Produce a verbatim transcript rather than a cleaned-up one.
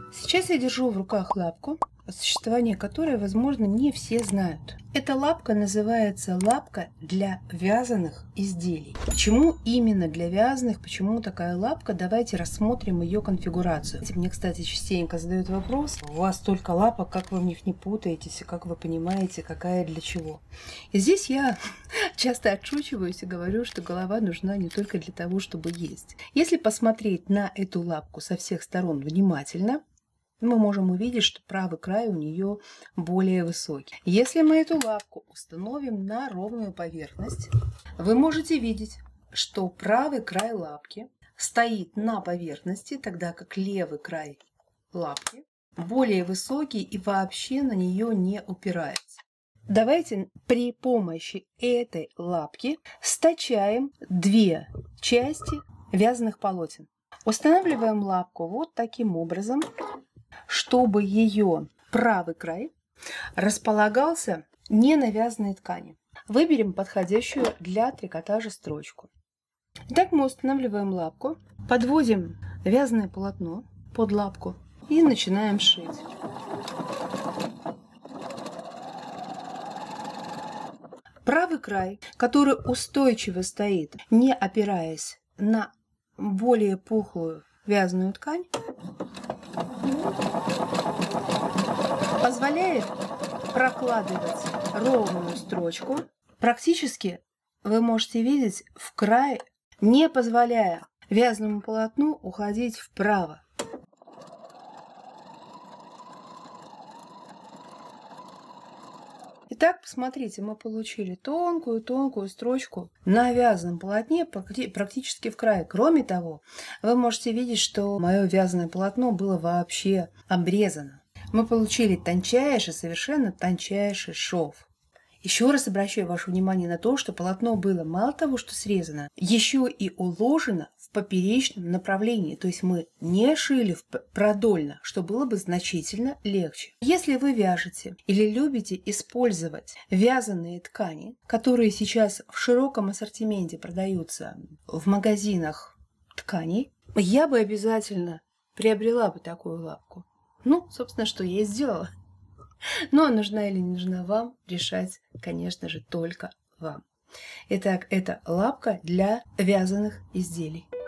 Сейчас я держу в руках лапку, о существовании которой, возможно, не все знают. Эта лапка называется лапка для вязаных изделий. Почему именно для вязаных, почему такая лапка? Давайте рассмотрим ее конфигурацию. Мне, кстати, частенько задают вопрос: у вас столько лапок, как вы в них не путаетесь, и как вы понимаете, какая для чего? И здесь я часто отшучиваюсь и говорю, что голова нужна не только для того, чтобы есть. Если посмотреть на эту лапку со всех сторон внимательно, мы можем увидеть, что правый край у нее более высокий. Если мы эту лапку установим на ровную поверхность, вы можете видеть, что правый край лапки стоит на поверхности, тогда как левый край лапки более высокий и вообще на нее не упирается. Давайте при помощи этой лапки стачаем две части вязаных полотен. Устанавливаем лапку вот таким образом, чтобы ее правый край располагался не на вязаной ткани. Выберем подходящую для трикотажа строчку. Итак, мы устанавливаем лапку, подводим вязаное полотно под лапку и начинаем шить. Правый край, который устойчиво стоит, не опираясь на более пухлую вязаную ткань, позволяет прокладывать ровную строчку. Практически вы можете видеть в край, не позволяя вязаному полотну уходить вправо. Итак, посмотрите, мы получили тонкую-тонкую строчку на вязаном полотне практически в край. Кроме того, вы можете видеть, что мое вязаное полотно было вообще обрезано. Мы получили тончайший, совершенно тончайший шов. Еще раз обращаю ваше внимание на то, что полотно было мало того, что срезано, еще и уложено в поперечном направлении. То есть мы не шили продольно, что было бы значительно легче. Если вы вяжете или любите использовать вязаные ткани, которые сейчас в широком ассортименте продаются в магазинах тканей, я бы обязательно приобрела бы такую лапку. Ну, собственно, что я и сделала. Но нужна или не нужна вам, решать, конечно же, только вам. Итак, это лапка для вязаных изделий.